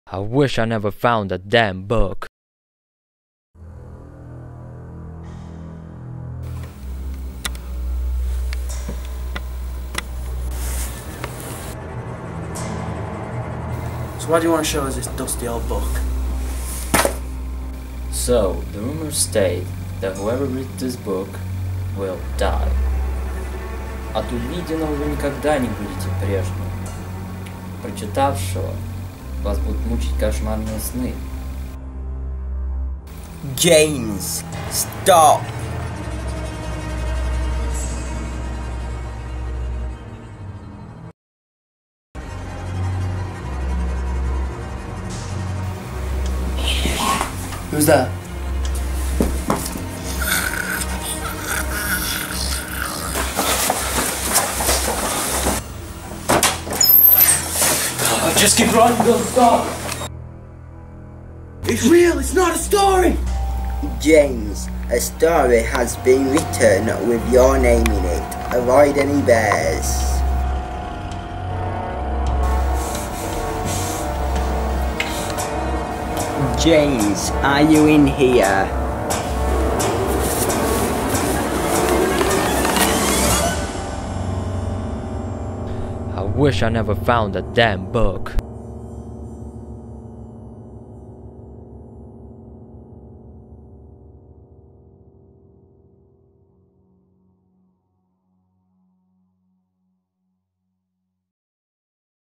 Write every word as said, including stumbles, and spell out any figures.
I wish I never found that damn book. So why do you want to show us this dusty old book? So, the rumors state that whoever reads this book will die. От увиденного вы никогда не будете прежним. Прочитавшего вас будут мучить кошмарные сны. James, stop! Who's that? Just keep running, don't stop! It's real, it's not a story! James, a story has been written with your name in it. Avoid any bears. James, are you in here? I wish I never found that damn book.